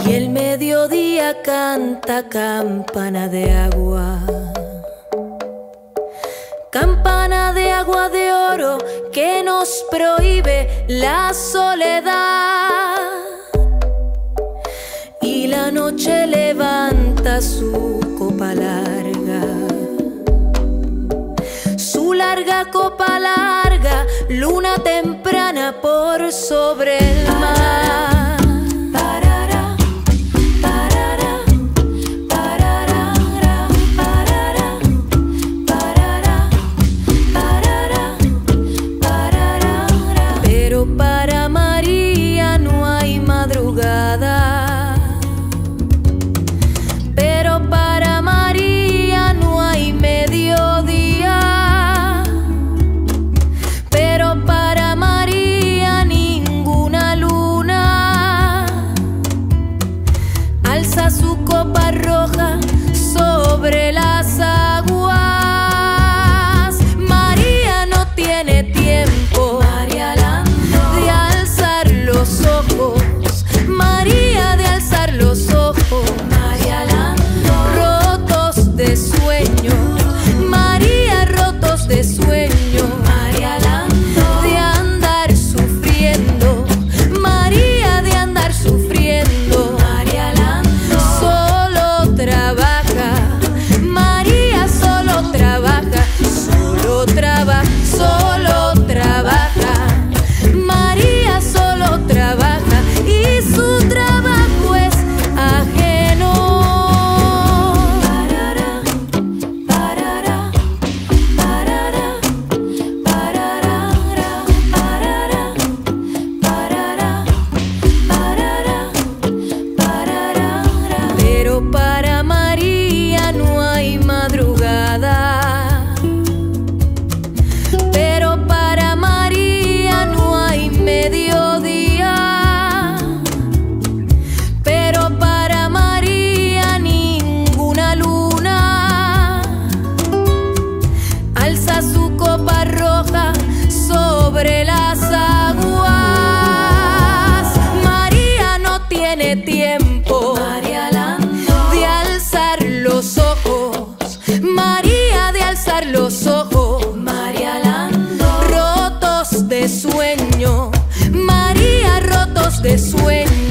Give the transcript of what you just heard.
Y el mediodía canta campana de agua, campana de agua de oro que nos prohíbe la soledad. Y la noche levanta su copa larga, su larga copa larga, luna temprana por sobre el mar. Pero para María no hay madrugada, pero para María no hay mediodía, pero para María ninguna luna alza su copa roja sobre las aguas. María no tiene tiempo de alzar los ojos, María de alzar los ojos, rotos de sueño, María rotos de sueño, de andar sufriendo, María de andar sufriendo, solo trabaja, María solo trabaja, solo trabaja, solo trabaja, María solo trabaja y su trabajo es ajeno. Pero para María no hay madrugada, pero para María no hay mediodía, pero para María ninguna luna alza su copa roja sobre las aguas. María no tiene tiempo de alzar los ojos, María de alzar los ojos, rotos de sueño, María rotos de sueño.